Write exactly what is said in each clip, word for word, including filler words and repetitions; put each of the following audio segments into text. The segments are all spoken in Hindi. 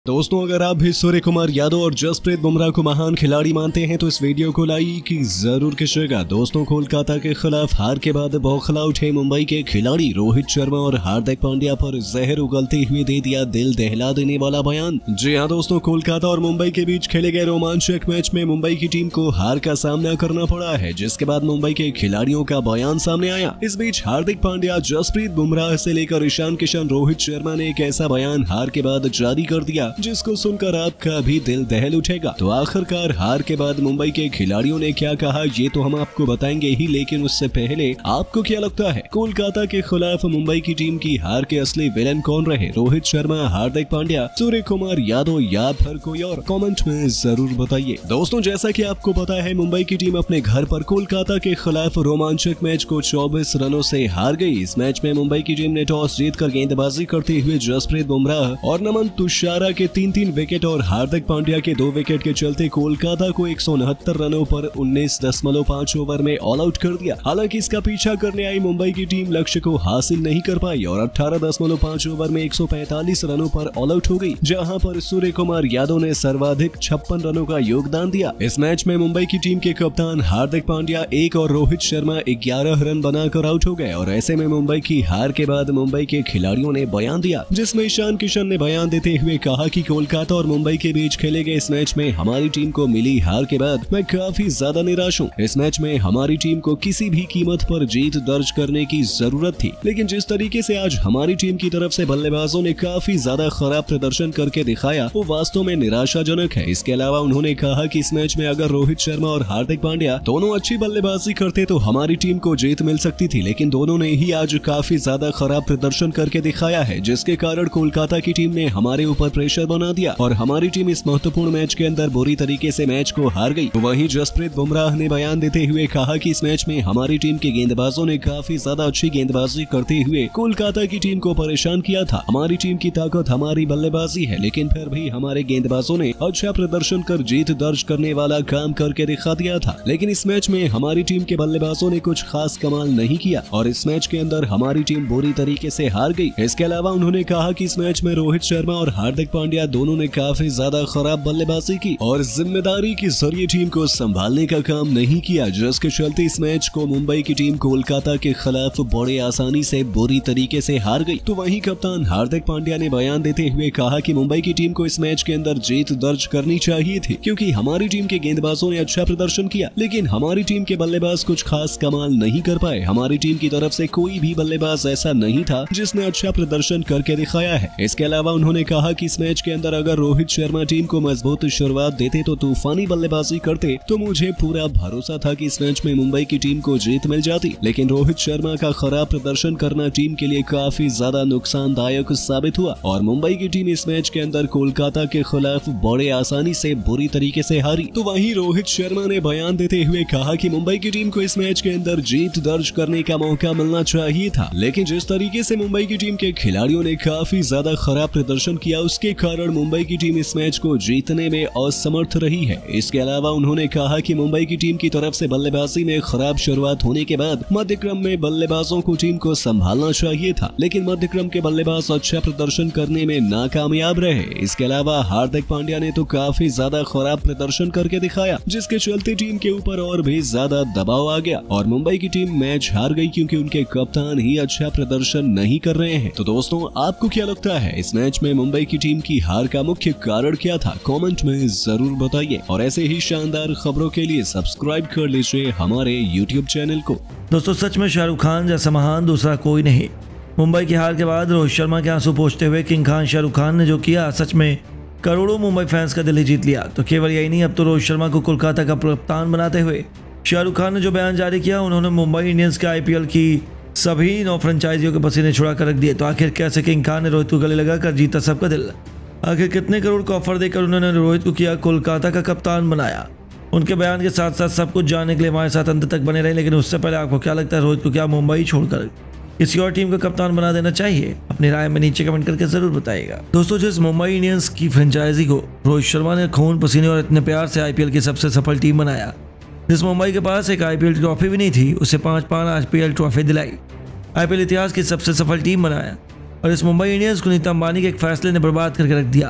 दोस्तों, अगर आप भी सूर्य कुमार यादव और जसप्रीत बुमराह को महान खिलाड़ी मानते हैं तो इस वीडियो को लाइक जरूर कीजिएगा। दोस्तों, कोलकाता के खिलाफ हार के बाद बौखला उठे मुंबई के खिलाड़ी रोहित शर्मा और हार्दिक पांड्या पर जहर उगलते हुए दे दिया दिल दहला देने वाला बयान। जी हां दोस्तों, कोलकाता और मुंबई के बीच खेले गए रोमांचक मैच में मुंबई की टीम को हार का सामना करना पड़ा है, जिसके बाद मुंबई के खिलाड़ियों का बयान सामने आया। इस बीच हार्दिक पांड्या, जसप्रीत बुमराह से लेकर ईशान किशन, रोहित शर्मा ने एक ऐसा बयान हार के बाद जारी कर दिया जिसको सुनकर आपका भी दिल दहल उठेगा। तो आखिरकार हार के बाद मुंबई के खिलाड़ियों ने क्या कहा, ये तो हम आपको बताएंगे ही, लेकिन उससे पहले आपको क्या लगता है कोलकाता के खिलाफ मुंबई की टीम की हार के असली विलेन कौन रहे? रोहित शर्मा, हार्दिक पांड्या, सूर्य कुमार यादव या फिर कोई और? कमेंट में जरूर बताइए। दोस्तों, जैसा कि आपको पता है, मुंबई की टीम अपने घर पर कोलकाता के खिलाफ रोमांचक मैच को चौबीस रनों से हार गई। इस मैच में मुंबई की टीम ने टॉस जीतकर गेंदबाजी करते हुए जसप्रीत बुमराह और नमन तुषारा के तीन तीन विकेट और हार्दिक पांड्या के दो विकेट के चलते कोलकाता को एक सौ उनहत्तर रनों पर उन्नीस दशमलव पाँच ओवर में ऑल आउट कर दिया। हालांकि इसका पीछा करने आई मुंबई की टीम लक्ष्य को हासिल नहीं कर पाई और अठारह दशमलव पाँच ओवर में एक सौ पैंतालीस रनों पर ऑल आउट हो गई, जहां पर सूर्य कुमार यादव ने सर्वाधिक छप्पन रनों का योगदान दिया। इस मैच में मुंबई की टीम के कप्तान हार्दिक पांड्या एक और रोहित शर्मा ग्यारह रन बनाकर आउट हो गए और ऐसे में मुंबई की हार के बाद मुंबई के खिलाड़ियों ने बयान दिया, जिसमें ईशान किशन ने बयान देते हुए कहा कि कोलकाता और मुंबई के बीच खेले गए इस मैच में हमारी टीम को मिली हार के बाद मैं काफी ज्यादा निराश हूँ। इस मैच में हमारी टीम को किसी भी कीमत पर जीत दर्ज करने की जरूरत थी, लेकिन जिस तरीके से आज हमारी टीम की तरफ से बल्लेबाजों ने काफी ज्यादा खराब प्रदर्शन करके दिखाया, वो वास्तव में निराशाजनक है। इसके अलावा उन्होंने कहा कि इस मैच में अगर रोहित शर्मा और हार्दिक पांड्या दोनों अच्छी बल्लेबाजी करते तो हमारी टीम को जीत मिल सकती थी, लेकिन दोनों ने ही आज काफी ज्यादा खराब प्रदर्शन करके दिखाया है, जिसके कारण कोलकाता की टीम ने हमारे ऊपर प्रेशर बना दिया और हमारी टीम इस महत्वपूर्ण मैच के अंदर बुरी तरीके से मैच को हार गई। वहीं जसप्रीत बुमराह ने बयान देते हुए कहा कि इस मैच में हमारी टीम के गेंदबाजों ने काफी ज्यादा अच्छी गेंदबाजी करते हुए कोलकाता की टीम को परेशान किया था। हमारी टीम की ताकत हमारी बल्लेबाजी है, लेकिन फिर भी हमारे गेंदबाजों ने अच्छा प्रदर्शन कर जीत दर्ज करने वाला काम करके दिखा दिया था, लेकिन इस मैच में हमारी टीम के बल्लेबाजों ने कुछ खास कमाल नहीं किया और इस मैच के अंदर हमारी टीम बुरी तरीके से हार गई। इसके अलावा उन्होंने कहा कि इस मैच में रोहित शर्मा और हार्दिक पांड्या दोनों ने काफी ज्यादा खराब बल्लेबाजी की और जिम्मेदारी के जरिए टीम को संभालने का काम नहीं किया, जिसके चलते इस मैच को मुंबई की टीम कोलकाता के खिलाफ बड़े आसानी से बुरी तरीके से हार गई। तो वहीं कप्तान हार्दिक पांड्या ने बयान देते हुए कहा कि मुंबई की टीम को इस मैच के अंदर जीत दर्ज करनी चाहिए थी, क्योंकि हमारी टीम के गेंदबाजों ने अच्छा प्रदर्शन किया, लेकिन हमारी टीम के बल्लेबाज कुछ खास कमाल नहीं कर पाए। हमारी टीम की तरफ से कोई भी बल्लेबाज ऐसा नहीं था जिसने अच्छा प्रदर्शन करके दिखाया है। इसके अलावा उन्होंने कहा कि इस मैच के अंदर अगर रोहित शर्मा टीम को मजबूत शुरुआत देते तो तूफानी बल्लेबाजी करते तो मुझे पूरा भरोसा था कि इस मैच में मुंबई की टीम को जीत मिल जाती, लेकिन रोहित शर्मा का खराब प्रदर्शन करना टीम के लिए काफी ज्यादा नुकसानदायक साबित हुआ और मुंबई की टीम इस मैच के अंदर कोलकाता के खिलाफ बड़े आसानी से बुरी तरीके से हारी। तो वहीं रोहित शर्मा ने बयान देते हुए कहा कि मुंबई की टीम को इस मैच के अंदर जीत दर्ज करने का मौका मिलना चाहिए था, लेकिन जिस तरीके से मुंबई की टीम के खिलाड़ियों ने काफी ज्यादा खराब प्रदर्शन किया, उसके कारण मुंबई की टीम इस मैच को जीतने में असमर्थ रही है। इसके अलावा उन्होंने कहा कि मुंबई की टीम की तरफ से बल्लेबाजी में खराब शुरुआत होने के बाद मध्य क्रम में बल्लेबाजों को टीम को संभालना चाहिए था, लेकिन मध्य क्रम के बल्लेबाज अच्छा प्रदर्शन करने में नाकामयाब रहे। इसके अलावा हार्दिक पांड्या ने तो काफी ज्यादा खराब प्रदर्शन करके दिखाया, जिसके चलते टीम के ऊपर और भी ज्यादा दबाव आ गया और मुंबई की टीम मैच हार गई, क्योंकि उनके कप्तान ही अच्छा प्रदर्शन नहीं कर रहे हैं। तो दोस्तों, आपको क्या लगता है इस मैच में मुंबई की टीम की हार का मुख्य कारण क्या था? कमेंट में जरूर बताइए और ऐसे ही शानदार खबरों के लिए सब्सक्राइब कर लीजिए हमारे यूट्यूब चैनल को। दोस्तों, सच में शाहरुख खान जैसा महान दूसरा कोई नहीं। मुंबई की हार के बाद रोहित शर्मा के आंसू पोंछते हुए किंग खान शाहरुख खान ने जो किया, सच में करोड़ों मुंबई फैंस का दिल ही जीत लिया। तो केवल यही नहीं, अब तो रोहित शर्मा को कोलकाता का कप्तान बनाते हुए शाहरुख खान ने जो बयान जारी किया, उन्होंने मुंबई इंडियंस के आईपीएल की सभी नौ फ्रेंचाइजियों के पसीने छुड़ा कर रख दिए। तो आखिर कैसे किंग खान ने रोहित को गले लगाकर जीता सबका दिल? आखिर कितने करोड़ का ऑफर देकर उन्होंने रोहित को किया कोलकाता का कप्तान बनाया? उनके बयान के साथ साथ सब कुछ जानने के लिए हमारे साथ अंत तक बने रहे। लेकिन उससे पहले आपको क्या लगता है, रोहित को क्या मुंबई छोड़कर किसी और टीम का कप्तान बना देना चाहिए? अपनी राय में नीचे कमेंट करके जरूर बताइएगा। दोस्तों, जिस मुंबई इंडियंस की फ्रेंचाइजी को रोहित शर्मा ने खून पसीने और इतने प्यार से आईपीएल की सबसे सफल टीम बनाया, जिस मुंबई के पास एक आईपीएल ट्रॉफी भी नहीं थी, उसे पांच पांच आईपीएल ट्रॉफी दिलाई, आईपीएल इतिहास की सबसे सफल टीम बनाया और इस मुंबई इंडियंस को नीता अंबानी के एक फैसले ने बर्बाद करके रख दिया।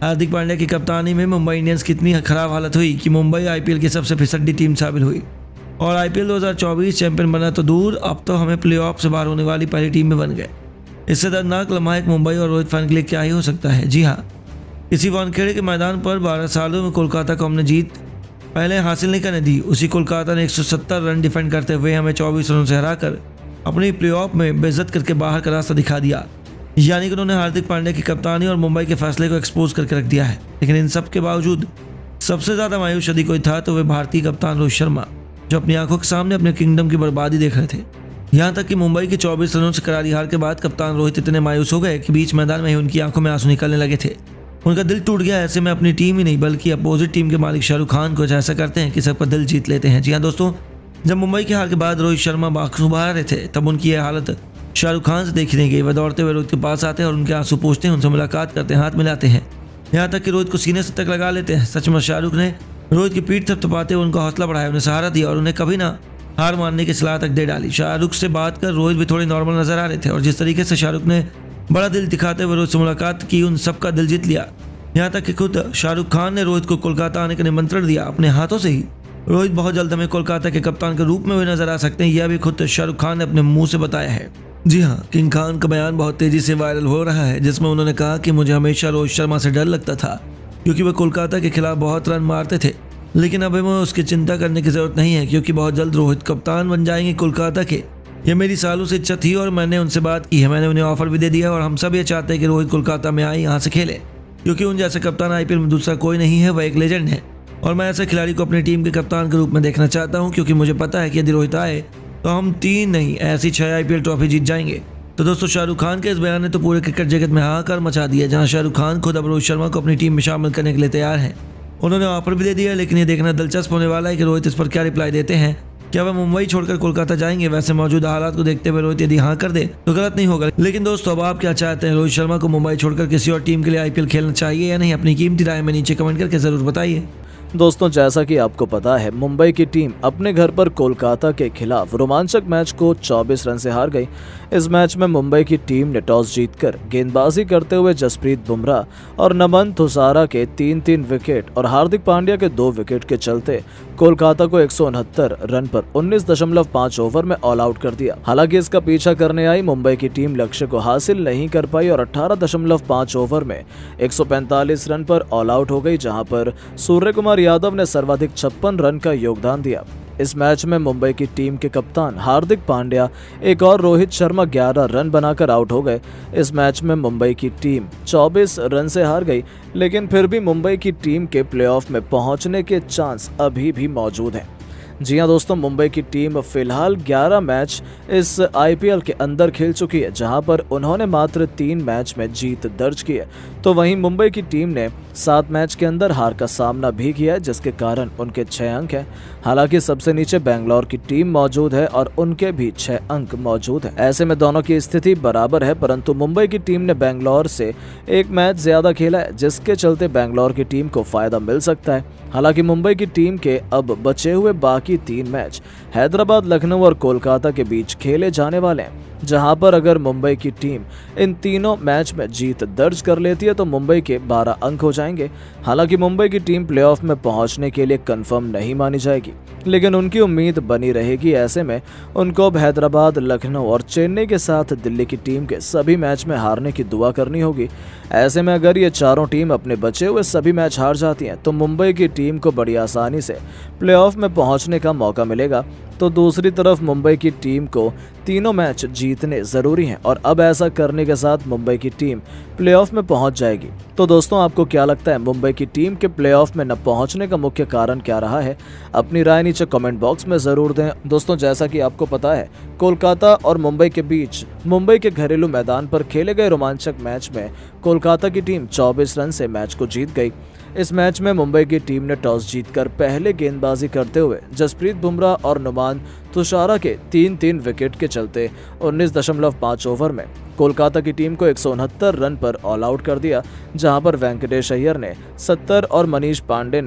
हार्दिक पांड्या की कप्तानी में मुंबई इंडियंस की इतनी खराब हालत हुई कि मुंबई आईपीएल की सबसे फिसड्डी टीम साबित हुई और आईपीएल दो हज़ार चौबीस चैंपियन बना तो दूर, अब तो हमें प्लेऑफ से बाहर होने वाली पहली टीम में बन गए। इससे दर्दनाक लम्हा एक मुंबई और रोहित फैन के लिए क्या ही हो सकता है। जी हाँ, इसी वानखेड़े के मैदान पर बारह सालों में कोलकाता को हमने जीत पहले हासिल नहीं करने दी। उसी कोलकाता ने एक सौ सत्तर रन डिफेंड करते हुए हमें चौबीस रनों से हराकर अपनी प्लेऑफ में बेइज्जत करके बाहर का रास्ता दिखा दिया। यानी कि उन्होंने हार्दिक पांड्या की कप्तानी और मुंबई के फैसले को एक्सपोज करके रख दिया है। लेकिन इन सब के बावजूद सबसे ज़्यादा मायूस यदि कोई था तो वह भारतीय कप्तान रोहित शर्मा, जो अपनी आंखों के सामने अपने किंगडम की बर्बादी देख रहे थे। यहाँ तक कि मुंबई के चौबीस रनों से करारी हार के बाद कप्तान रोहित इतने मायूस हो गए कि बीच मैदान में ही उनकी आंखों में आंसू निकलने लगे थे। उनका दिल टूट गया। ऐसे में अपनी टीम ही नहीं बल्कि अपोजिट टीम के मालिक शाहरुख खान कुछ ऐसा करते हैं कि सबका दिल जीत लेते हैं। जी हाँ दोस्तों, जब मुंबई के हार के बाद रोहित शर्मा बाखू बहा रहे थे तब उनकी यह हालत शाहरुख खान से देखी नहीं गई। वह दौड़ते हुए रोहित के पास आते हैं और उनके आंसू पूछते हैं, उनसे मुलाकात करते हैं, हाथ मिलाते हैं, यहाँ तक कि रोहित को सीने से तक लगा लेते हैं। सच में शाहरुख ने रोहित की पीठ थपथपाते हुए उनका हौसला बढ़ाया, उन्हें सहारा दिया और उन्हें कभी ना हार मानने की सलाह तक दे डाली। शाहरुख से बात कर रोहित भी थोड़े नॉर्मल नजर आ रहे थे और जिस तरीके से शाहरुख ने बड़ा दिल दिखाते हुए रोहित से मुलाकात की, उन सबका दिल जीत लिया। यहाँ तक कि खुद शाहरुख खान ने रोहित को कोलकाता आने का निमंत्रण दिया अपने हाथों से ही। रोहित बहुत जल्द हमें कोलकाता के कप्तान के रूप में भी नजर आ सकते हैं, यह भी खुद शाहरुख खान ने अपने मुंह से बताया है। जी हाँ, किंग खान का बयान बहुत तेजी से वायरल हो रहा है, जिसमें उन्होंने कहा कि मुझे हमेशा रोहित शर्मा से डर लगता था क्योंकि वह कोलकाता के खिलाफ बहुत रन मारते थे, लेकिन अब हमें उसकी चिंता करने की जरूरत नहीं है क्योंकि बहुत जल्द रोहित कप्तान बन जाएंगे कोलकाता के। यह मेरी सालों से इच्छा थी और मैंने उनसे बात की है, मैंने उन्हें ऑफर भी दे दिया और हम सब ये चाहते हैं कि रोहित कोलकाता में आए, यहाँ से खेले, क्योंकि उन जैसे कप्तान आईपीएल में दूसरा कोई नहीं है। वह एक लेजेंड है और मैं ऐसे खिलाड़ी को अपनी टीम के कप्तान के रूप में देखना चाहता हूँ, क्योंकि मुझे पता है कि यदि रोहित आए तो हम तीन नहीं ऐसी छह आईपीएल ट्रॉफी जीत जाएंगे। तो दोस्तों, शाहरुख खान के इस बयान ने तो पूरे क्रिकेट जगत में हाहाकार मचा दिया, जहां शाहरुख खान खुद अब रोहित शर्मा को अपनी टीम में शामिल करने के लिए तैयार हैं। उन्होंने ऑफर भी दे दिया, लेकिन ये देखना दिलचस्प होने वाला है कि रोहित इस पर क्या रिप्लाई देते हैं। क्या वह मुंबई छोड़कर कोलकाता जाएंगे? वैसे मौजूदा हालात को देखते हुए रोहित यदि हाँ कर दे तो गलत नहीं होगा। लेकिन दोस्तों, अब आप क्या चाहते हैं? रोहित शर्मा को मुंबई छोड़कर किसी और टीम के लिए आईपीएल खेलना चाहिए या नहीं? अपनी कीमती राय में नीचे कमेंट करके जरूर बताइए। दोस्तों, जैसा कि आपको पता है, मुंबई की टीम अपने घर पर कोलकाता के खिलाफ रोमांचक मैच को चौबीस रन से हार गई। इस मैच में मुंबई की टीम ने टॉस जीतकर गेंदबाजी करते हुए जसप्रीत बुमराह और नमन तुसारा के तीन तीन विकेट और हार्दिक पांड्या के दो विकेट के चलते कोलकाता को एक सौ उनहत्तर रन पर उन्नीस दशमलव पाँच ओवर में ऑल आउट कर दिया। हालांकि इसका पीछा करने आई मुंबई की टीम लक्ष्य को हासिल नहीं कर पाई और अठारह दशमलव पाँच ओवर में एक सौ पैंतालीस रन पर ऑल आउट हो गई, जहां पर सूर्य कुमार यादव ने सर्वाधिक छप्पन रन का योगदान दिया। इस मैच में मुंबई की टीम के कप्तान हार्दिक पांड्या एक और रोहित शर्मा ग्यारह रन बनाकर आउट हो गए। इस मैच में मुंबई की टीम चौबीस रन से हार गई, लेकिन फिर भी मुंबई की टीम के प्लेऑफ में पहुंचने के चांस अभी भी मौजूद हैं। जी हां दोस्तों, मुंबई की टीम फिलहाल ग्यारह मैच इस आईपीएल के अंदर खेल चुकी है, जहां पर उन्होंने मात्र तीन मैच में जीत दर्ज की है। तो वहीं मुंबई की टीम ने सात मैच के अंदर हार का सामना भी किया है, जिसके कारण उनके छह अंक हैं। हालांकि सबसे नीचे बेंगलोर की टीम मौजूद है और उनके भी छह अंक मौजूद है। ऐसे में दोनों की स्थिति बराबर है, परंतु मुंबई की टीम ने बेंगलोर से एक मैच ज्यादा खेला है, जिसके चलते बेंगलोर की टीम को फायदा मिल सकता है। हालांकि मुंबई की टीम के अब बचे हुए बाकी तीन मैच हैदराबाद, लखनऊ और कोलकाता के बीच खेले जाने वाले हैं, जहां पर अगर मुंबई की टीम इन तीनों मैच में जीत दर्ज कर लेती है तो मुंबई के बारह अंक हो जाएंगे। हालांकि मुंबई की टीम प्लेऑफ में पहुंचने के लिए कंफर्म नहीं मानी जाएगी, लेकिन उनकी उम्मीद बनी रहेगी। ऐसे में उनको अब हैदराबाद, लखनऊ और चेन्नई के साथ दिल्ली की टीम के सभी मैच में हारने की दुआ करनी होगी। ऐसे में अगर ये चारों टीम अपने बचे हुए सभी मैच हार जाती हैं तो मुंबई की टीम को बड़ी आसानी से प्लेऑफ में पहुंचने का मौका मिलेगा। तो दूसरी तरफ मुंबई की टीम को तीनों मैच जीतने जरूरी हैं और अब ऐसा करने के साथ मुंबई की टीम प्लेऑफ में पहुंच जाएगी। तो दोस्तों, आपको क्या लगता है, मुंबई की टीम के प्लेऑफ में न पहुंचने का मुख्य कारण क्या रहा है? अपनी राय नीचे कमेंट बॉक्स में जरूर दें। दोस्तों, जैसा कि आपको पता है, कोलकाता और मुंबई के बीच मुंबई के घरेलू मैदान पर खेले गए रोमांचक मैच में कोलकाता की टीम चौबीस रन से मैच को जीत गई। इस मैच में मुंबई की टीम ने टॉस जीतकर पहले गेंदबाजी करते हुए जसप्रीत बुमराह और नुमान तुषारा के तीन तीन विकेट के चलते उन्नीस दशमलव पाँच ओवर में कोलकाता की टीम को एक सौ उनहत्तर रन पर ऑल आउट कर दिया, जहां पर वेंकटेश अय्यर ने सत्तर और मनीष पांडे ने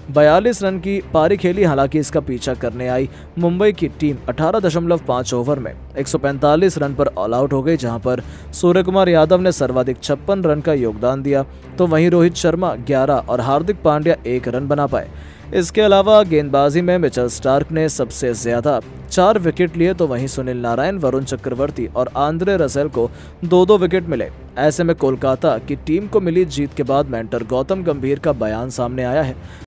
बयालीस रन की पारी खेली। हालांकि इसका पीछा करने आई मुंबई की टीम अठारह दशमलव पाँच ओवर में एक सौ पैंतालीस रन पर ऑल आउट हो गई, जहां पर सूर्य कुमार यादव ने सर्वाधिक छप्पन रन का योगदान दिया, तो वहीं रोहित शर्मा ग्यारह और हार्दिक पांड्या एक रन बना पाए। इसके अलावा गेंदबाजी में मिचेल स्टार्क ने सबसे ज्यादा चार विकेट लिए, तो वहीं सुनील नारायण, वरुण चक्रवर्ती और आंद्रे रसेल को दो दो विकेट मिले। ऐसे में कोलकाता की टीम को मिली जीत के बाद मेंटर गौतम गंभीर का बयान सामने आया है,